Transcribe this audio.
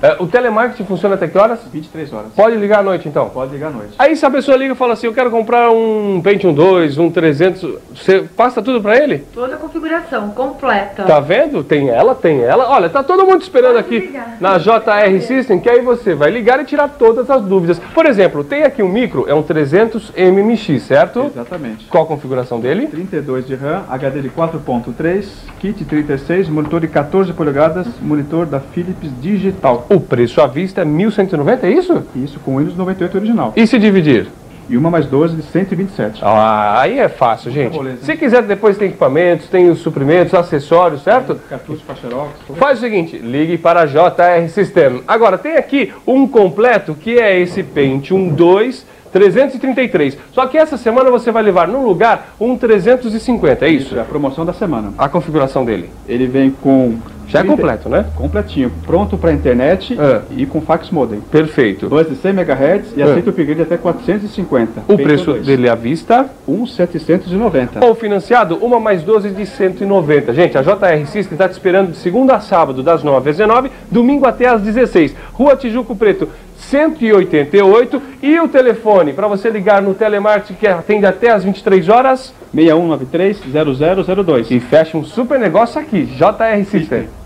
O telemarketing funciona até que horas? 23 horas. Pode ligar à noite, então? Pode ligar à noite. Aí se a pessoa liga e fala assim, eu quero comprar um Pentium 2, um 300, você passa tudo pra ele? Toda a configuração completa. Tá vendo? Tem ela. Olha, tá todo mundo esperando aqui na JR System, que aí você vai ligar e tirar todas as dúvidas. Por exemplo, tem aqui um micro, é um 300 MMX, certo? Exatamente. Qual a configuração dele? 32 de RAM, HD de 4.3, kit 36, monitor de 14 polegadas, monitor da Philips Digital. O preço à vista é 1.190, é isso? Isso com Windows 98 original. E se dividir? E uma mais 12 de 127. Aí é fácil, gente. Moleza, Se quiser, depois tem equipamentos, tem os suprimentos, acessórios, certo? Cartucho para xerox. Faz o seguinte, ligue para a JR System. Agora, tem aqui um completo que é esse Pentium 2 333. Só que essa semana você vai levar no lugar um 350, é isso? É a promoção da semana. A configuração dele. Ele vem com... Já é completo, né? Completinho, pronto para internet e com fax modem. Perfeito. 2 de 100 MHz e aceita o upgrade até 450. O preço dele à vista? 1.790. Ou financiado, uma mais 12 de 190. Gente, a JR System está te esperando de segunda a sábado, das 9 às 19, domingo até às 16. Rua Tijuco Preto, 188. E o telefone, para você ligar no telemarketing que atende até às 23 horas? 6193-0002. E fecha um super negócio aqui, JR System.